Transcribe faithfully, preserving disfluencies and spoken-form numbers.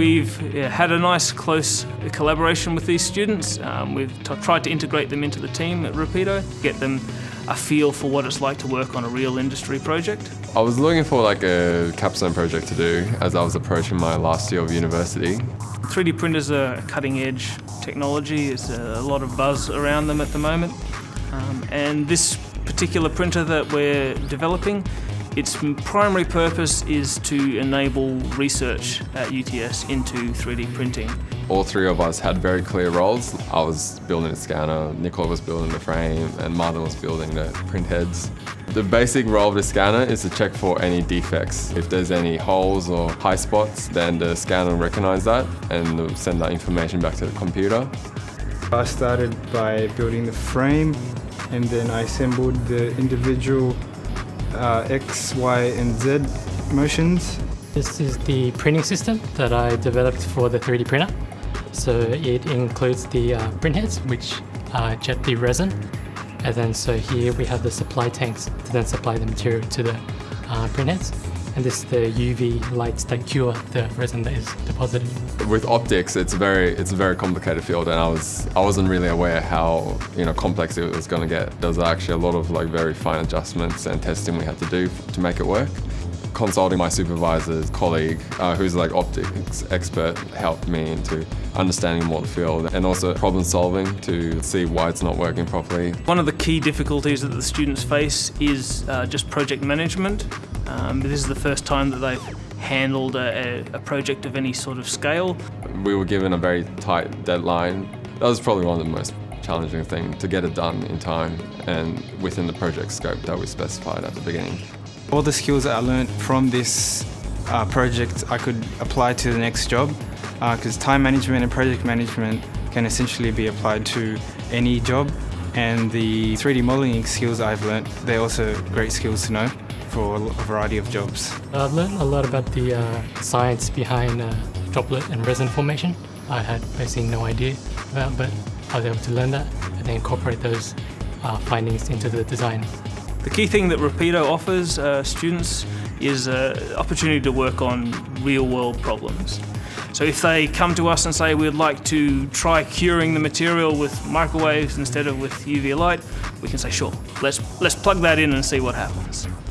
We've yeah, had a nice close collaboration with these students. Um, we've t tried to integrate them into the team at Rapido, get them a feel for what it's like to work on a real industry project. I was looking for like a capstone project to do as I was approaching my last year of university. three D printers are cutting edge technology. There's a lot of buzz around them at the moment. Um, and this particular printer that we're developing, its primary purpose is to enable research at U T S into three D printing. All three of us had very clear roles. I was building the scanner, Nicola was building the frame, and Martin was building the print heads. The basic role of the scanner is to check for any defects. If there's any holes or high spots, then the scanner will recognize that and will send that information back to the computer. I started by building the frame, and then I assembled the individual uh, X, Y, and Z motions. This is the printing system that I developed for the three D printer. So it includes the uh, print heads, which uh, jet the resin. And then so here we have the supply tanks to then supply the material to the uh, print heads. And this is the U V lights that cure the resin that is deposited. With optics, it's very it's a very complicated field, and I was I wasn't really aware how you know complex it was going to get. There was actually a lot of like very fine adjustments and testing we had to do to make it work. Consulting my supervisor's colleague, uh, who's like optics expert, helped me into understanding more the field and also problem solving to see why it's not working properly. One of the key difficulties that the students face is uh, just project management. Um, this is the first time that they've handled a, a project of any sort of scale. We were given a very tight deadline. That was probably one of the most challenging things, to get it done in time and within the project scope that we specified at the beginning. All the skills that I learned from this uh, project I could apply to the next job, because uh, time management and project management can essentially be applied to any job, and the three D modelling skills I've learned, they're also great skills to know for a variety of jobs. I've learned a lot about the uh, science behind uh, droplet and resin formation. I had basically no idea about, but I was able to learn that and then incorporate those uh, findings into the design. The key thing that Rapido offers uh, students is an opportunity to work on real-world problems. So if they come to us and say we'd like to try curing the material with microwaves instead of with U V light, we can say sure, let's, let's plug that in and see what happens.